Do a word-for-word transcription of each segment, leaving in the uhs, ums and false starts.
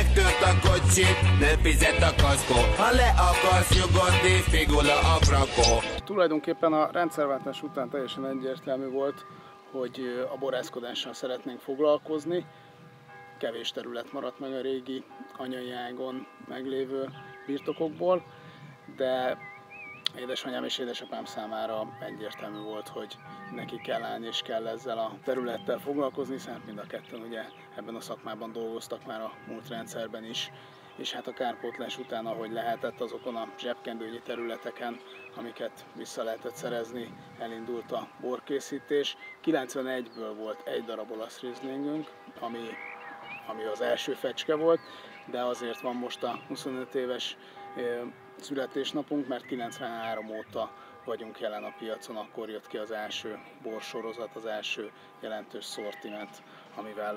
megtört a kocsi, nem fizet a kaszkó. Ha le akarsz nyugodni, figula a frakó. Tulajdonképpen a rendszerváltás után teljesen egyértelmű volt, hogy a borászkodással szeretnénk foglalkozni. Kevés terület maradt meg a régi anyai ágon meglévő birtokokból, de édesanyám és édesapám számára egyértelmű volt, hogy neki kell állni és kell ezzel a területtel foglalkozni, hiszen mind a ketten ugye ebben a szakmában dolgoztak már a múlt rendszerben is, és hát a kárpótlás után, ahogy lehetett, azokon a zsebkendőnyi területeken, amiket vissza lehetett szerezni, elindult a borkészítés. kilencvenegyből volt egy darab olasz rizlingünk, ami, ami az első fecske volt, de azért van most a huszonöt éves születésnapunk, mert kilencvenhárom óta vagyunk jelen a piacon, akkor jött ki az első borsorozat, az első jelentős szortiment, amivel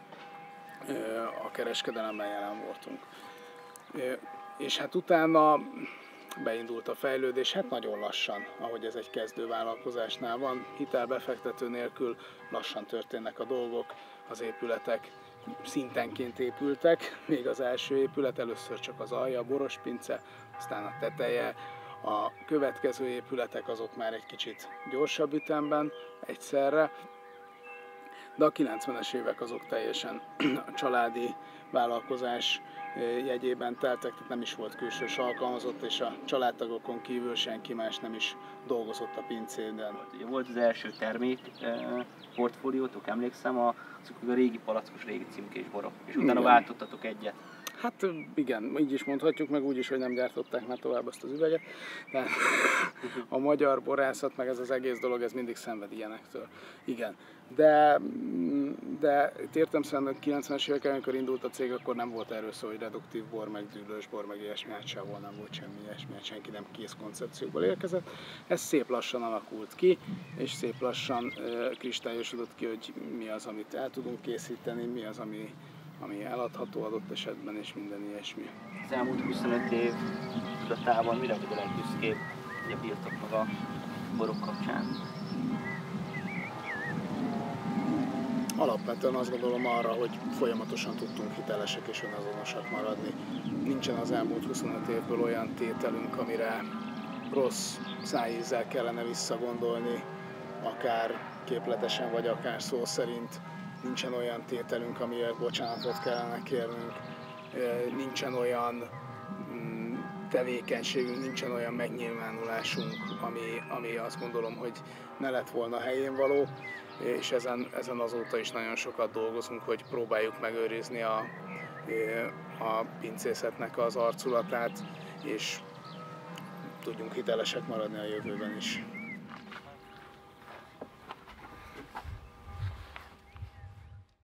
a kereskedelemben jelen voltunk. És hát utána beindult a fejlődés, hát nagyon lassan, ahogy ez egy kezdővállalkozásnál van, hitelbefektető nélkül lassan történnek a dolgok, az épületek szintenként épültek, még az első épület, először csak az alja, a borospince, aztán a teteje, a következő épületek azok már egy kicsit gyorsabb ütemben, egyszerre, de a kilencvenes évek azok teljesen a családi vállalkozás jegyében teltek, tehát nem is volt külsős alkalmazott, és a családtagokon kívül senki más nem is dolgozott a pincében. Volt az első termék portfóliótok, emlékszem, a, azok a régi palackos, régi címkés borok, és utána igen, váltottatok egyet. Hát igen, így is mondhatjuk, meg úgy is, hogy nem gyártották már tovább azt az üveget. De a magyar borászat, meg ez az egész dolog, ez mindig szenved ilyenektől. Igen. De, de értelemszerűen a kilencvenes évek, amikor indult a cég, akkor nem volt erről szó, hogy reduktív bor, meg dűlős bor, meg ilyesmi, hát sehol nem volt semmi ilyesmi, senki nem kész koncepciókból érkezett. Ez szép lassan alakult ki, és szép lassan uh, kristályosodott ki, hogy mi az, amit el tudunk készíteni, mi az, ami ami eladható adott esetben, és minden ilyesmi. Az elmúlt huszonöt év tudatában mire vagy a legbüszkébb a birtok meg a borok kapcsán? Alapvetően azt gondolom arra, hogy folyamatosan tudtunk hitelesek és önazonosak maradni. Nincsen az elmúlt huszonöt évből olyan tételünk, amire rossz szájízzel kellene visszagondolni, akár képletesen, vagy akár szó szerint. Nincsen olyan tételünk, amiért bocsánatot kellene kérnünk, nincsen olyan tevékenységünk, nincsen olyan megnyilvánulásunk, ami, ami azt gondolom, hogy ne lett volna helyén való, és ezen, ezen azóta is nagyon sokat dolgozunk, hogy próbáljuk megőrizni a, a pincészetnek az arculatát, és tudjunk hitelesek maradni a jövőben is.